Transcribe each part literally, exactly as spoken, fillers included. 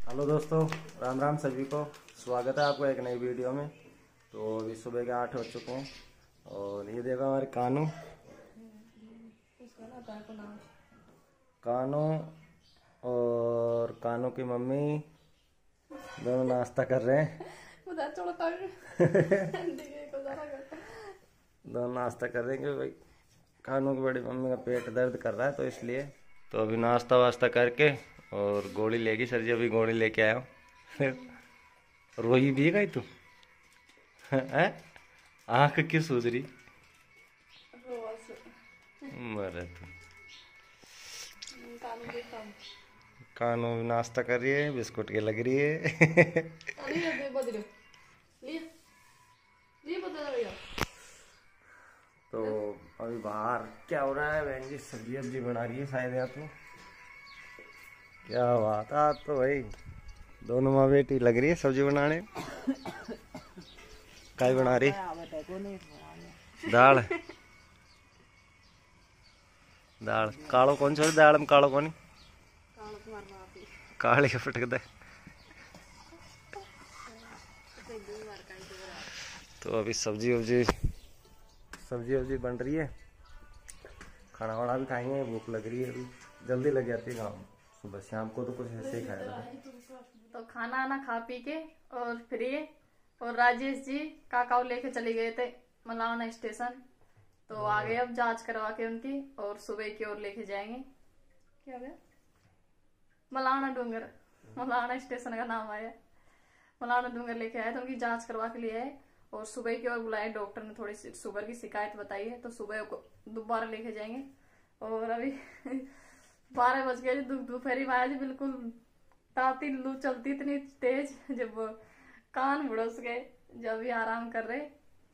Hello दोस्तों, राम राम सभी को। स्वागत है आपको एक नई वीडियो में। तो अभी सुबह के आठ हो चुके हैं और ये देखो हमारे कानू कानू और कानू की मम्मी दोनों नाश्ता कर रहे हैं। दोनों नाश्ता कर रहे हैं क्योंकि भाई कानू की बड़ी मम्मी का पेट दर्द कर रहा है, तो इसलिए तो अभी नाश्ता वास्ता करके और गोली लेगी सर जी। अभी गोली लेके आया हूँ। रोई भी गई तू है? आँख क्यों सूझ रही? मरे तू। कानू नाश्ता कर रही है, बिस्कुट के लग रही है। तो अभी बाहर क्या हो रहा है? बहन जी सब्जी वब्जी बना रही है शायद। या तो क्या बात है, तो भाई दोनों माँ बेटी लग रही है सब्जी बनाने। काय बना रही? दाल दाल कालो कौन सा दाल में कालो कौन काली फटक दे। तो अभी सब्जी वब्जी सब्जी वब्जी बन रही है, खाना वाना भी खाएंगे। भूख लग रही है, अभी जल्दी लग जाती है काम। सुबह शाम को तो कुछ ऐसे ही खाया। तो खाना आना खा पी के और फ्री। और राजेश जी काकाओ लेके चले गए थे मलावना स्टेशन, तो आ गए अब जांच करवा के उनकी, और सुबह की ओर लेके जाएंगे। क्या गया? मलावना डूंगर, मलावना स्टेशन का नाम आया। मलावना डूंगर लेके आए तो उनकी जांच करवा के लिए आए, और सुबह की ओर बुलाए। डॉक्टर ने थोड़ी सी शुगर की शिकायत बताई है, तो सुबह को दोबारा लेके जाएंगे। और अभी बारह बज गए दोपहरी में आज बिल्कुल ताती लू चलती इतनी तेज, जब वो कान बुड़स गए, जब भी आराम कर रहे।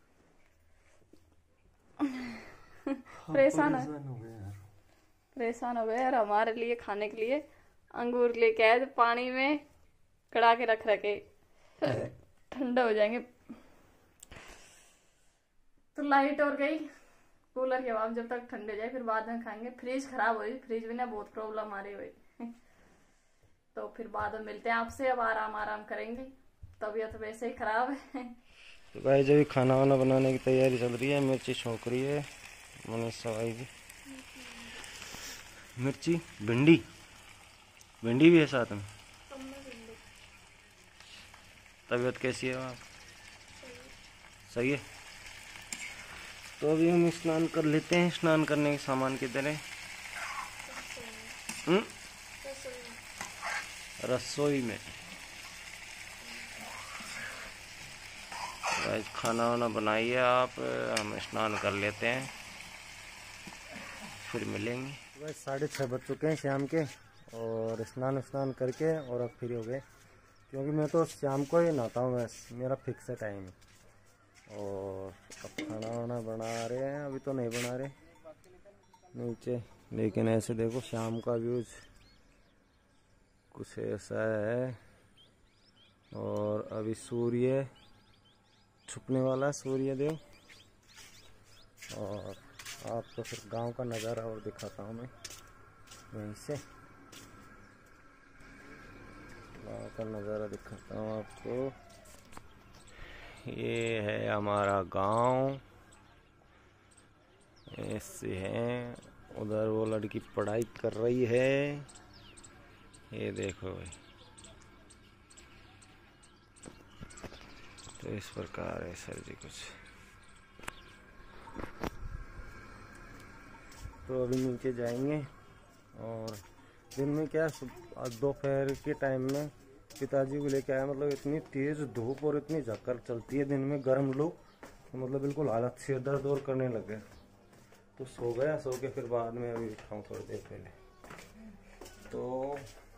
परेशान है, परेशान हो गए यार। हमारे लिए खाने के लिए अंगूर लेके आए तो पानी में कड़ा के रख रखे, ठंडा हो जाएंगे। तो लाइट और गई, कूलर की हवा जब तक ठंडे जाए फिर बाद में खाएंगे। फ्रिज खराब हुई, फ्रिज में ना बहुत प्रॉब्लम आ रही हुई। तो फिर बाद में मिलते हैं आपसे। अब आराम आराम करेंगे, तबीयत तो वैसे ही खराब है। तो भाई जब भी खाना वाना बनाने की तैयारी चल रही है, मिर्ची छोंक रही है मनीषा भाई की। मिर्ची भिंडी भिंडी भी है साथ में। तबीयत कैसी है आप? सही है। तो अभी हम स्नान कर लेते हैं। स्नान करने के सामान किधर है? हम्म रसोई में। गाइस खाना वाना बनाइए आप, हम स्नान कर लेते हैं, फिर मिलेंगे। गाइस साढ़े छः बज चुके हैं शाम के, और स्नान स्नान करके और अब फ्री हो गए, क्योंकि मैं तो शाम को ही नहाता हूँ, बस मेरा फिक्स है टाइम। और अब खाना वाना बना रहे हैं, अभी तो नहीं बना रहे नीचे, लेकिन ऐसे देखो शाम का व्यूज कुछ ऐसा है। और अभी सूर्य छुपने वाला है, सूर्य देव। और आपको फिर गांव का नज़ारा और दिखाता हूँ मैं वहीं से। गांव का नज़ारा दिखाता हूँ आपको। ये है हमारा गांव, ऐसे है। उधर वो लड़की पढ़ाई कर रही है, ये देखो भाई। तो इस प्रकार है सर जी कुछ। तो अभी नीचे जाएंगे, और दिन में क्या दोपहर के टाइम में पिताजी को लेके आया। मतलब इतनी तेज धूप और इतनी झक्कर चलती है दिन में, गर्म लू, तो मतलब बिल्कुल हालत सिर दर्द और करने लग गया। तो सो गया, सो के फिर बाद में अभी उठाऊँ थोड़ी देर पहले। तो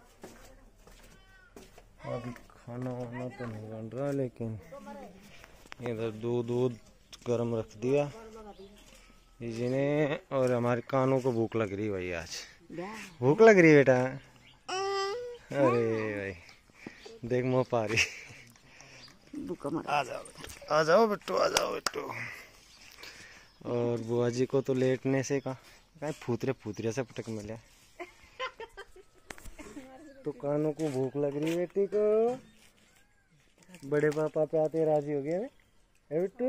अभी खाना वाना तो नहीं बन रहा, लेकिन इधर दूध दूध गर्म रख दिया जी ने। और हमारे कानों को भूख लग रही भाई, आज भूख लग रही है बेटा। अरे भाई देख मुँह पा रही। आ जाओ आ जाओ बिट्टू, आ जाओ बिट्टू। और बुआ जी को तो लेटने से कहा फूतरे फूतरे से पटक मिले। तो कानों को भूख लग रही है बेटी को, बड़े पापा पे आते राजी हो गए है बेटू।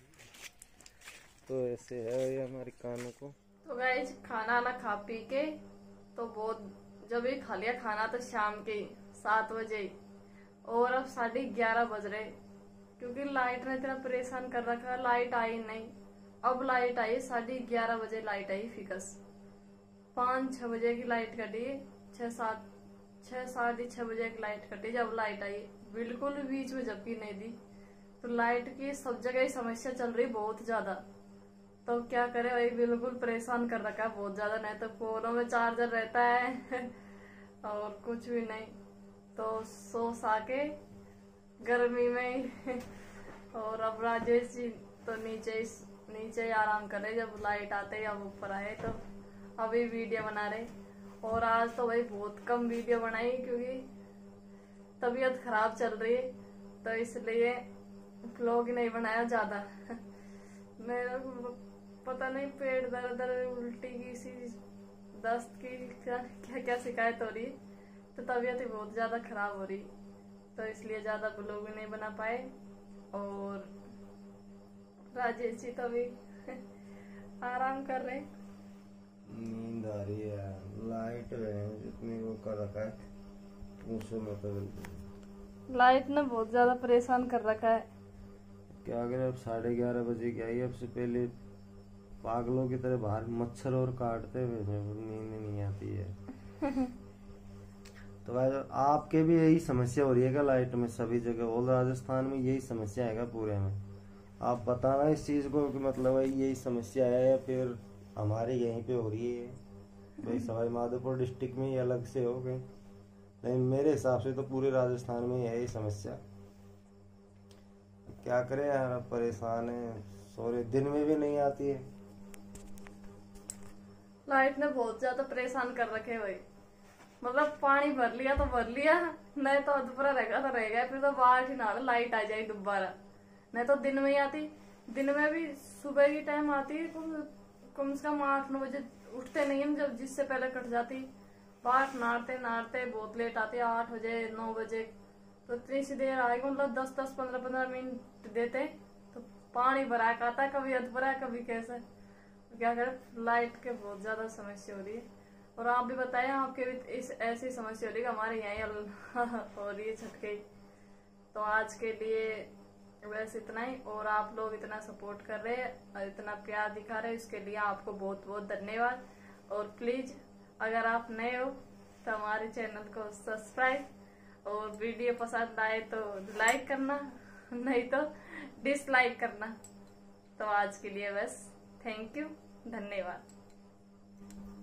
तो ऐसे है ये हमारी कानों को। तो गाइस खाना ना खा पी के तो बहुत, जब भी खा लिया खाना तो शाम के सात बजे, और अब साढ़े ग्यारह बज रहे क्योंकि लाइट ने इतना परेशान कर रखा है। लाइट आई नहीं, अब लाइट आई साढ़े ग्यारह बजे, लाइट आई फिकस। पाँच छह बजे की लाइट कटी, छह सात छह साढ़े छह बजे की लाइट कटी। जब लाइट आई बिल्कुल बीच में झपकी नहीं दी। तो लाइट की सब जगह ही समस्या चल रही बहुत ज्यादा। तो क्या करे भाई, बिल्कुल परेशान कर रखा है बहुत ज्यादा। नहीं तो फोनों में चार्जर रहता है और कुछ भी नहीं, तो सो सा के गर्मी में और अब राजेश जी तो नीचे नीचे ही आराम कर रहे। जब लाइट आते ही अब ऊपर आए तो अभी वीडियो बना रहे। और आज तो भाई बहुत कम वीडियो बनाई क्योंकि तबीयत खराब चल रही है, तो इसलिए व्लॉग नहीं बनाया ज्यादा। मेरा पता नहीं पेट दर्द उल्टी की सी दस्त की क्या क्या क्या शिकायत हो रही, तो तबीयत ही बहुत ज्यादा खराब हो रही, तो इसलिए ज्यादा व्लॉग नहीं बना पाए। और राजेश जी तो भी आराम कर रहे, नींद आ रही है। लाइट है जितनी वो कर रखा है पूछो मत, बिल्कुल लाइट ने बहुत ज्यादा परेशान कर रखा है। क्या करें, अब साढ़े ग्यारह बजे की आई। अब से पहले पागलों की तरह बाहर मच्छर और काटते हुए नींद नहीं आती है। तो भाई आपके भी यही समस्या हो रही है क्या लाइट में? सभी जगह ऑल राजस्थान में यही समस्या है क्या पूरे में? आप बताना इस चीज को कि मतलब यही समस्या है या फिर हमारे यहीं पे हो रही है? भाई सवाई माधोपुर डिस्ट्रिक्ट में ही अलग से हो गए, नहीं मेरे हिसाब से तो पूरे राजस्थान में है यही समस्या। क्या करें यार, अब परेशान है। सोरे दिन में भी नहीं आती है लाइट ने बहुत ज्यादा परेशान कर रखे भाई। मतलब पानी भर लिया तो भर लिया, नहीं तो अधूरा रहेगा तो रहेगा, फिर तो बाहर ही ना लाइट आ जाए दोबारा। नहीं तो दिन में ही आती, दिन में भी सुबह की टाइम आती है, कम से कम आठ नौ बजे उठते नहीं हम, जब जिससे पहले कट जाती। बाट नारते नारते बहुत लेट आती, आठ बजे नौ बजे, तो इतनी सी देर आएगी। मतलब दस दस पंद्रह पंद्रह मिनट देते तो पानी भरा का आता, कभी अधभरा कभी कैसे। क्या करें, लाइट के बहुत ज्यादा समस्या हो रही है। और आप भी बताएं आपके भी इस ऐसी समस्या हो रही है? हमारे यहाँ हो रही है छटके। तो आज के लिए बस इतना ही। और आप लोग इतना सपोर्ट कर रहे हैं और इतना प्यार दिखा रहे हैं, इसके लिए आपको बहुत बहुत धन्यवाद। और प्लीज अगर आप नए हो तो हमारे चैनल को सब्सक्राइब, और वीडियो पसंद आए तो लाइक करना, नहीं तो डिसलाइक करना। तो आज के लिए बस, थैंक यू, धन्यवाद।